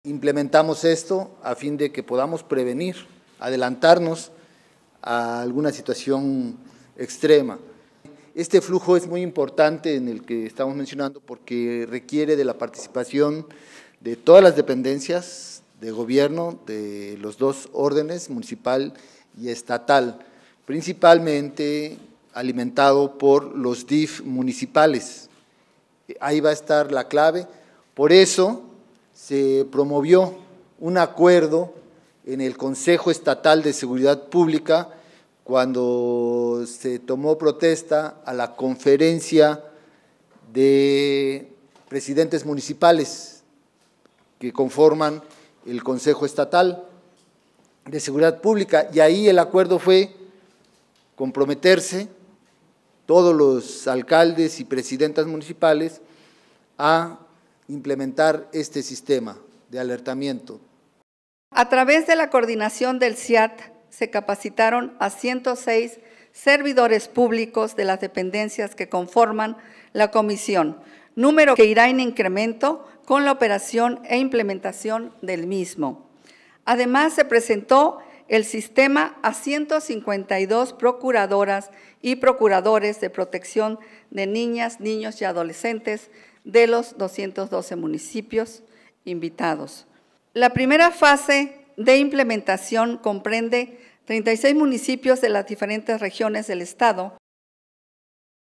Implementamos esto a fin de que podamos prevenir, adelantarnos a alguna situación extrema. Este flujo es muy importante en el que estamos mencionando porque requiere de la participación de todas las dependencias de gobierno, de los dos órdenes, municipal y estatal, principalmente alimentado por los DIF municipales. Ahí va a estar la clave, por eso se promovió un acuerdo en el Consejo Estatal de Seguridad Pública cuando se tomó protesta a la conferencia de presidentes municipales que conforman el Consejo Estatal de Seguridad Pública, y ahí el acuerdo fue comprometerse todos los alcaldes y presidentas municipales a implementar este sistema de alertamiento. A través de la coordinación del CIAT se capacitaron a 106 servidores públicos de las dependencias que conforman la comisión, número que irá en incremento con la operación e implementación del mismo. Además, se presentó el sistema a 152 procuradoras y procuradores de protección de niñas, niños y adolescentes de los 212 municipios invitados. La primera fase de implementación comprende 36 municipios de las diferentes regiones del Estado,